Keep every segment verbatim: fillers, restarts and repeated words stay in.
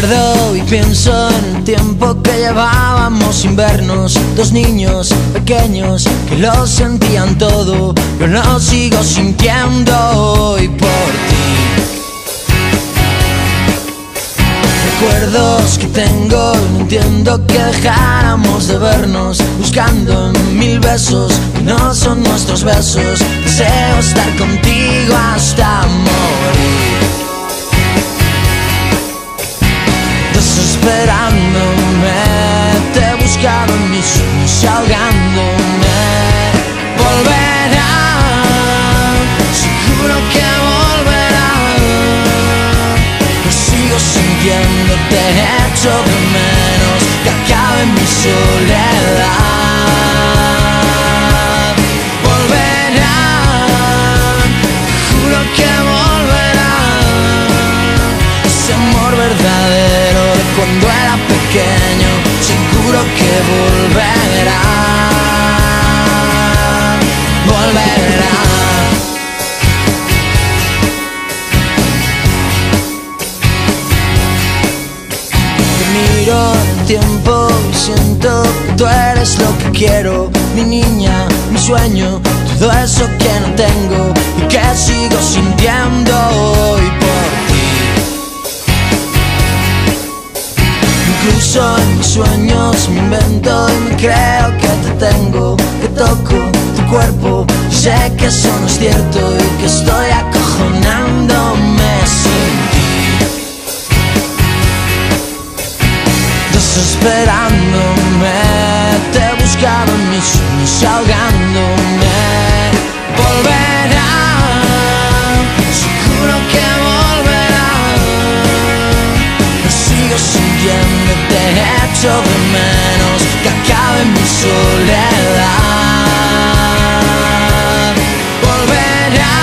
Recuerdo y pienso en el tiempo que llevábamos sin vernos, dos niños pequeños que lo sentían todo. Yo lo sigo sintiendo hoy por ti. Recuerdos que tengo, no entiendo que dejáramos de vernos, buscando en mil besos que no son nuestros besos. Deseo estar contigo hasta morir, desesperándome, te buscaba en mis sueños, ahogándome. Volverá, seguro que volverá. Lo sigo sintiendo, te echo de menos, que acabe mi soledad. Volverá, juro que volverá. Ese amor verdadero de cuando era pequeño, seguro que volverá. Volverá. Miro el tiempo y siento que tú eres lo que quiero, mi niña, mi sueño, todo eso que no tengo y que sigo sintiendo hoy por ti. Incluso en mis sueños me invento y me creo que te tengo, que toco tu cuerpo y sé que eso no es cierto y que estoy acojonándome sin ti. Desesperándome, te buscaba en mis sueños, ahogándome. Volverá, seguro que volverá. Lo sigo sintiendo, te echo de menos, que acabe mi soledad. Volverá,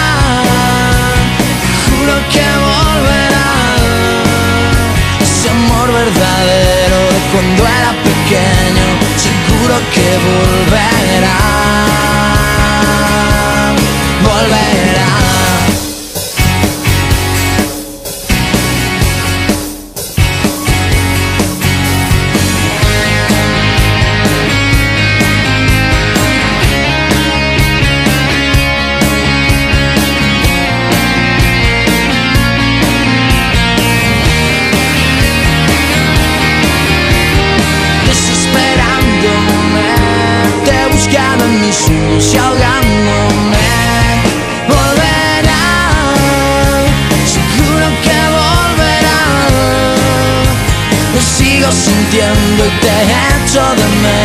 juro que volverá. Ese amor verdadero cuando era pequeño, seguro que volverá. Volverá. Buscando en mis sueños y ahogándome. Volverá, seguro que volverá. Lo sigo sintiendo y te echo de menos.